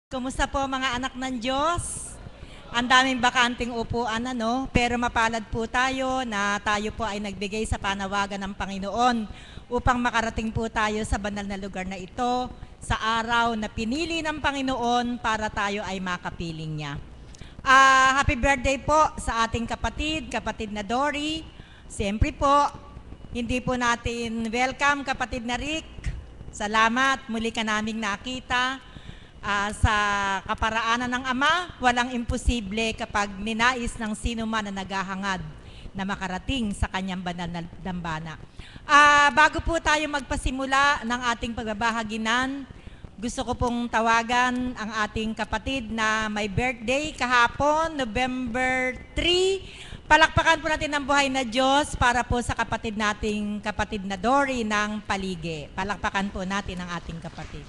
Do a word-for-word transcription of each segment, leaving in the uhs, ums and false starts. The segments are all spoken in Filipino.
Kumusta po mga anak ng Diyos? Ang daming bakanting upuan ano, pero mapalad po tayo na tayo po ay nagbigay sa panawagan ng Panginoon upang makarating po tayo sa banal na lugar na ito sa araw na pinili ng Panginoon para tayo ay makapiling niya. Ah, happy birthday po sa ating kapatid, kapatid na Dory. Siyempre po, hindi po natin welcome kapatid na Rick. Salamat, muli ka naming nakita. Uh, sa kaparaanan ng Ama, walang imposible kapag ninais ng sino man na naghahangad na makarating sa kanyang banal na dambana. Uh, bago po tayo magpasimula ng ating pagbabahaginan, gusto ko pong tawagan ang ating kapatid na may birthday kahapon, November third. Palakpakan po natin ang buhay na Diyos para po sa kapatid nating kapatid na Dory ng Palige. Palakpakan po natin ang ating kapatid.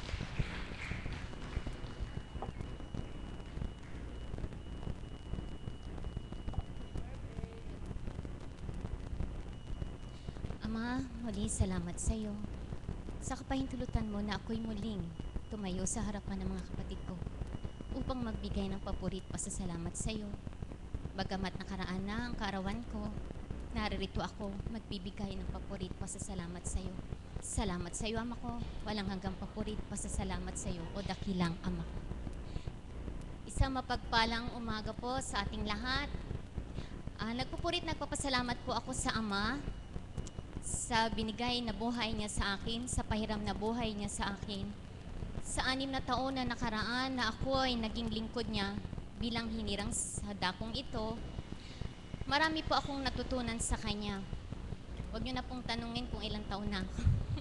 Ama, muli salamat sa iyo sa kapahintulutan mo na ako'y muling tumayo sa harapan ng mga kapatid ko upang magbigay ng papurit pasasalamat sa iyo. Bagamat nakaraan na ang kaarawan ko, naririto ako magbibigay ng papurit pasasalamat sa iyo. Salamat sa iyo, Ama ko. Walang hanggang papurit pasasalamat sa iyo, o dakilang Ama ko. Isang mapagpalang umaga po sa ating lahat. Uh, nagpupurit, nagpapasalamat po ako sa Ama sa binigay na buhay niya sa akin, sa pahiram na buhay niya sa akin. Sa anim na taon na nakaraan na ako ay naging lingkod niya bilang hinirang sa dakong ito, marami po akong natutunan sa kanya. Huwag niyo na pong tanungin kung ilang taon na ako.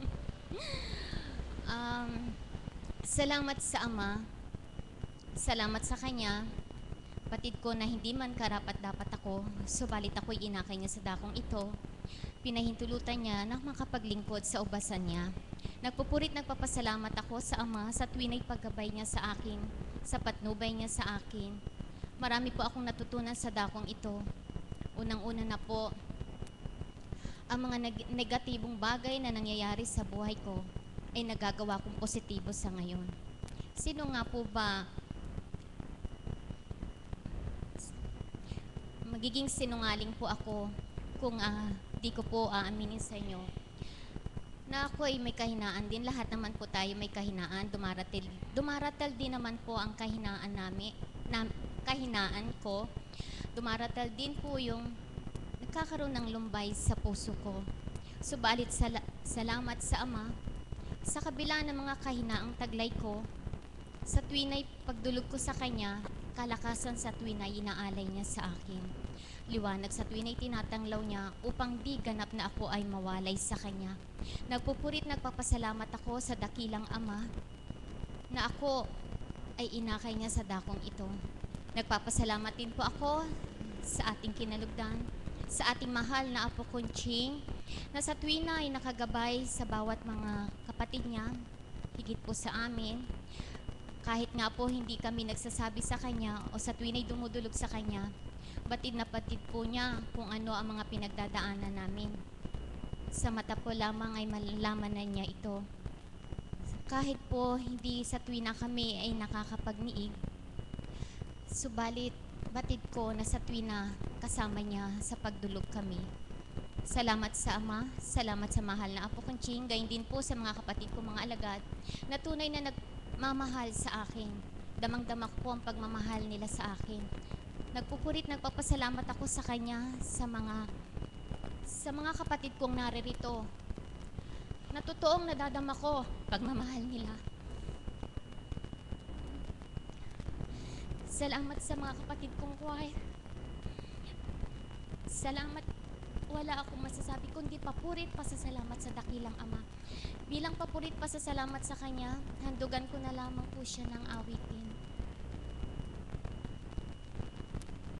um, salamat sa Ama, salamat sa kanya, patid ko na hindi man karapat-dapat ako, subalit ako'y inakay niya sa dakong ito. Pinahintulutan niya na makapaglingkod sa ubasan niya. Nagpupurit, nagpapasalamat ako sa Ama sa tuwina'y paggabay niya sa akin, sa patnubay niya sa akin. Marami po akong natutunan sa dakong ito. Unang-una na po, ang mga neg- negatibong bagay na nangyayari sa buhay ko ay nagagawa kong positibo sa ngayon. Sino nga po ba magiging sinungaling po ako kung uh, di ko po aaminin sa inyo na ako ay may kahinaan din. Lahat naman po tayo may kahinaan. Dumaratil, dumaratal din naman po ang kahinaan namin, na, kahinaan ko. Dumaratal din po yung nagkakaroon ng lumbay sa puso ko. Subalit sal- salamat sa Ama, sa kabila ng mga kahinaang taglay ko, sa tuwina'y pagdulog ko sa Kanya, kalakasan sa tuwina'y inaalay niya sa akin. Liwanag sa tuwina'y tinatanglaw niya upang di ganap na ako ay mawalay sa Kanya. Nagpupurit, nagpapasalamat ako sa dakilang Ama na ako ay inakay niya sa dakong ito. Nagpapasalamat din po ako sa ating kinalugdan, sa ating mahal na Apo Conching, na sa tuwina ay nakagabay sa bawat mga kapatid niya, higit po sa amin. Kahit nga po hindi kami nagsasabi sa Kanya o sa tuwina'y dumudulog sa Kanya, batid na patid po niya kung ano ang mga pinagdadaanan namin. Sa mata po lamang ay malalaman na niya ito. Kahit po hindi sa tuwina kami ay nakakapagniig, subalit batid ko na sa tuwina kasama niya sa pagdulog kami. Salamat sa Ama, salamat sa mahal na Apo Conching, gayon din po sa mga kapatid ko, mga alagad, na tunay na nagmamahal sa akin. Damang-damak po ang pagmamahal nila sa akin. Nagpupurit, nagpapasalamat ako sa Kanya, sa mga sa mga kapatid kong naririto, na totoong nadadama ko pagmamahal nila. Salamat sa mga kapatid kong choir. Salamat, wala akong masasabi kundi papurit, pasasalamat sa dakilang Ama. Bilang papurit, pasasalamat sa Kanya, handugan ko na lamang po siya ng awitin.